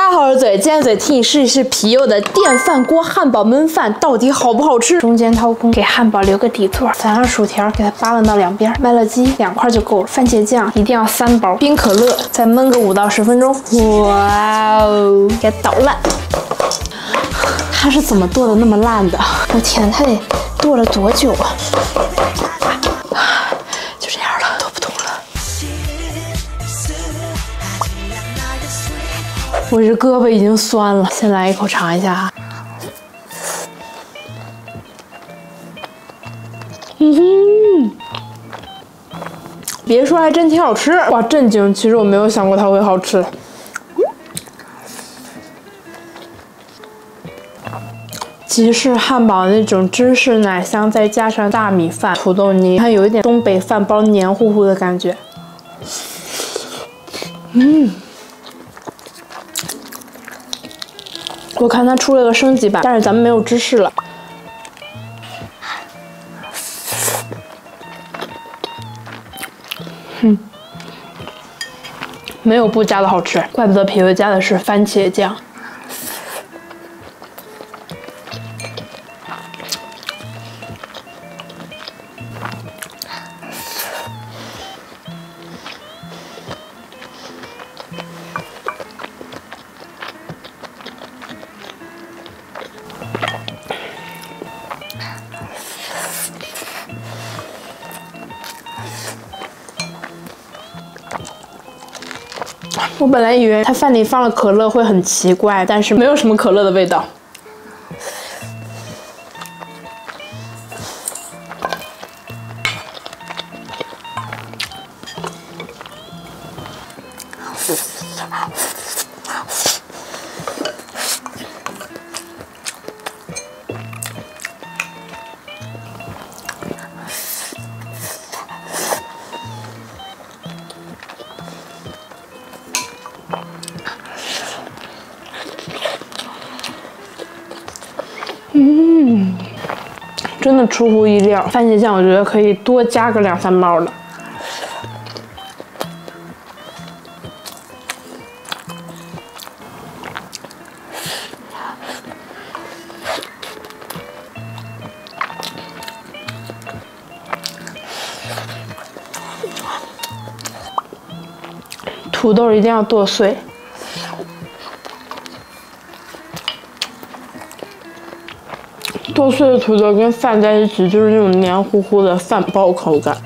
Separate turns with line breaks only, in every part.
家好，我是嘴，今天嘴替你试一试皮佑的电饭锅汉堡焖饭到底好不好吃。中间掏空，给汉堡留个底座，撒上薯条，给它扒拉到两边。麦乐鸡2块就够了，番茄酱一定要3包，冰可乐再焖个5到10分钟。哇哦，给它捣烂。它是怎么剁的那么烂的？我天，它得剁了多久啊？就这样了，剁不动了。我这胳膊已经酸了，先来一口尝一下哈。别说，还真挺好吃。哇，震惊！其实我没有想过它会好吃。吉士汉堡那种芝士奶香，再加上大米饭、土豆泥，还有一点东北饭包黏糊糊的感觉。我看它出了个升级版，但是咱们没有芝士了。没有不加的好吃，怪不得皮佑加的是番茄酱。我本来以为它饭里放了可乐会很奇怪，但是没有什么可乐的味道。真的出乎意料，番茄酱我觉得可以多加个2、3包了。土豆一定要剁碎。剁碎的土豆跟饭在一起，就是那种黏糊糊的饭包口感。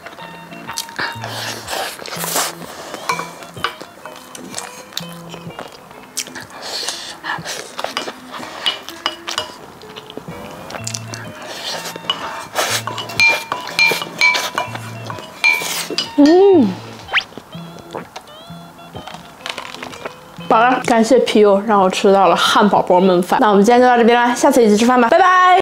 好了，感谢皮佑让我吃到了汉堡包焖饭。那我们今天就到这边啦，下次一起吃饭吧，拜拜。